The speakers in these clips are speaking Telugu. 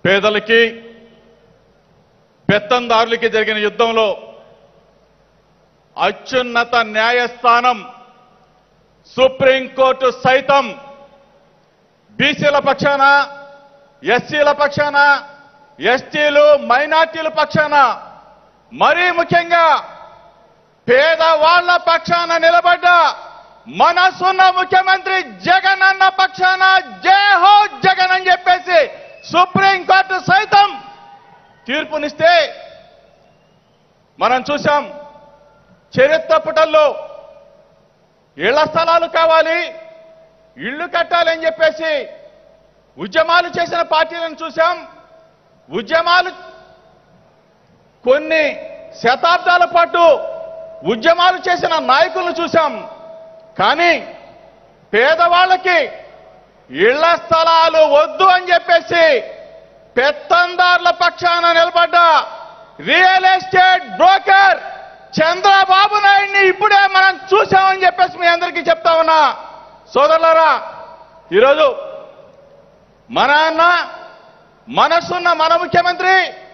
పేదలకి పెత్తందారులకి జరిగిన యుద్ధంలో అత్యున్నత న్యాయస్థానం సుప్రీంకోర్టు సైతం బీసీల పక్షాన, ఎస్సీల పక్షాన, ఎస్టీలు, మైనార్టీల పక్షాన, మరీ ముఖ్యంగా పేదవాళ్ల పక్షాన నిలబడ్డ మనసున్న ముఖ్యమంత్రి జగన్ అన్న పక్షాన జై హో జగన్ అని చెప్పేసి సుప్రీంకోర్టు సైతం తీర్పునిస్తే మనం చూశాం. చరిత్ర పుటల్లో ఇళ్ల స్థలాలు కావాలి, ఇళ్లు కట్టాలని చెప్పేసి ఉద్యమాలు చేసిన పార్టీలను చూశాం. ఉద్యమాలు కొన్ని శతాబ్దాల పాటు ఉద్యమాలు చేసిన నాయకులను చూశాం. కానీ పేదవాళ్ళకి ఇళ్ల స్థలాలు వద్దు అని చెప్పేసి పెత్తందారుల పక్షాన నిలబడ్డ రియల్ ఎస్టేట్ బ్రోకర్ చంద్రబాబు నాయుడిని ఇప్పుడే మనం చూశామని చెప్పేసి మీ అందరికీ చెప్తా ఉన్నా. సోదరులారా, ఈరోజు మన అన్న మనసున్న మన ముఖ్యమంత్రి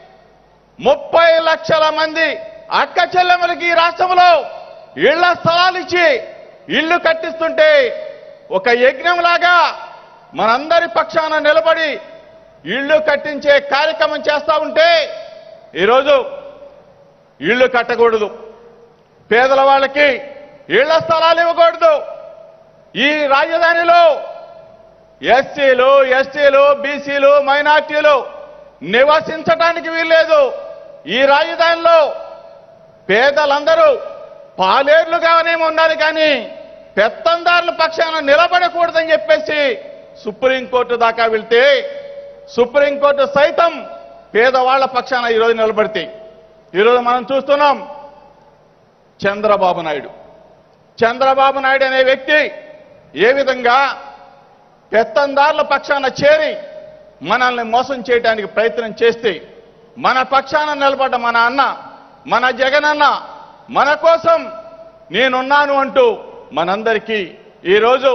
30 లక్షల మంది అక్క చెల్లెమ్మలకి ఈ రాష్ట్రంలో ఇళ్ల స్థలాలు ఇచ్చి ఇళ్లు కట్టిస్తుంటే ఒక యజ్ఞంలాగా మనందరి పక్షాన నిలబడి ఇళ్లు కట్టించే కార్యక్రమం చేస్తా ఉంటే ఈరోజు ఇళ్లు కట్టకూడదు, పేదల వాళ్ళకి ఇళ్ల స్థలాలు ఇవ్వకూడదు, ఈ రాజధానిలో ఎస్సీలు, ఎస్టీలు, బీసీలు, మైనార్టీలు నివసించడానికి వీల్లేదు, ఈ రాజధానిలో పేదలందరూ పాలేర్లుగానే ఉండాలి కానీ పెత్తందారుల పక్షాన నిలబడకూడదని చెప్పేసి సుప్రీంకోర్టు దాకా వెళ్తే సుప్రీంకోర్టు సైతం పేదవాళ్ల పక్షాన ఈరోజు నిలబడితే ఈరోజు మనం చూస్తున్నాం. చంద్రబాబు నాయుడు అనే వ్యక్తి ఏ విధంగా పెత్తందారుల పక్షాన చేరి మనల్ని మోసం చేయడానికి ప్రయత్నం చేస్తే మన పక్షాన నిలబడ్డ మన అన్న, మన జగనన్న మన కోసం నేనున్నాను అంటూ మనందరికీ ఈరోజు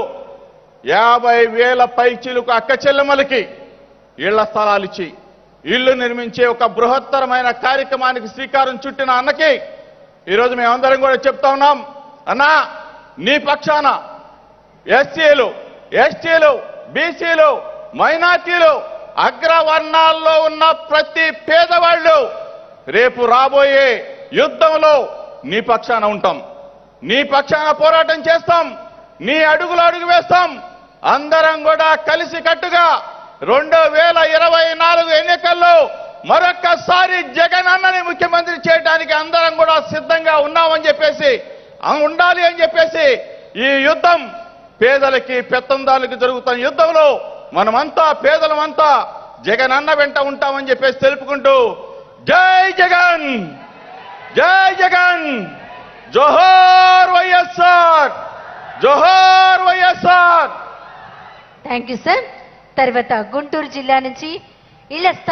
50,000 పైచిలకు అక్క చెల్లెమ్మలకి ఇళ్ల స్థలాలు ఇచ్చి ఇళ్లు నిర్మించే ఒక బృహత్తరమైన కార్యక్రమానికి శ్రీకారం చుట్టిన అన్నకి ఈరోజు మేమందరం కూడా చెప్తా ఉన్నాం. అన్నా, నీ పక్షాన ఎస్సీలు, ఎస్టీలు, బీసీలు, మైనార్టీలు, అగ్రవర్ణాల్లో ఉన్న ప్రతి పేదవాళ్ళు రేపు రాబోయే యుద్ధంలో నీ పక్షాన ఉంటాం, నీ పక్షాన పోరాటం చేస్తాం, నీ అడుగులు అడుగు వేస్తాం. అందరం కూడా కలిసి కట్టుగా 2024 ఎన్నికల్లో మరొక్కసారి జగన్ అన్నని ముఖ్యమంత్రి చేయడానికి అందరం కూడా సిద్ధంగా ఉన్నామని చెప్పేసి, ఉండాలి అని చెప్పేసి ఈ యుద్ధం పేదలకి పెత్తందారులకి జరుగుతున్న యుద్ధంలో మనమంతా పేదలమంతా జగన్ అన్న వెంట ఉంటామని చెప్పేసి తెలుపుకుంటూ జై జగన్, జై జగన్, జోహార్ వైఎస్ఆర్, జోహార్ వైఎస్ఆర్. Thank you sir. తర్వాత గుంటూరు జిల్లా నుంచి ఇళ్ల